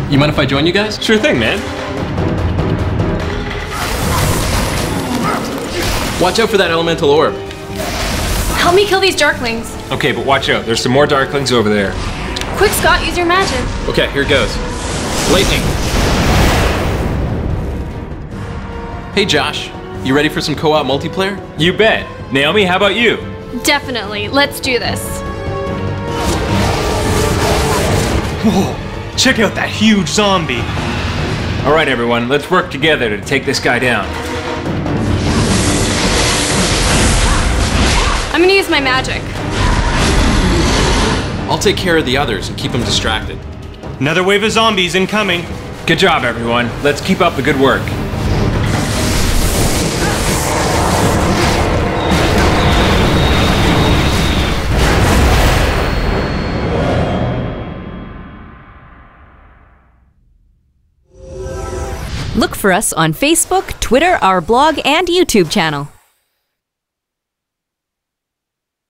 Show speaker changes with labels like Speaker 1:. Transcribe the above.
Speaker 1: You mind if I join you guys?
Speaker 2: Sure thing, man.
Speaker 1: Watch out for that elemental orb.
Speaker 3: Help me kill these darklings.
Speaker 2: Okay, but watch out. There's some more darklings over there.
Speaker 3: Quick, Scott, use your magic.
Speaker 1: Okay, here it goes. Lightning. Hey Josh, you ready for some co-op multiplayer?
Speaker 2: You bet. Naomi, how about you?
Speaker 3: Definitely. Let's do this.
Speaker 4: Whoa, check out that huge zombie.
Speaker 2: All right, everyone, let's work together to take this guy down.
Speaker 3: I'm gonna use my magic.
Speaker 1: I'll take care of the others and keep them distracted.
Speaker 4: Another wave of zombies incoming.
Speaker 2: Good job, everyone. Let's keep up the good work.
Speaker 5: Look for us on Facebook, Twitter, our blog, and YouTube channel.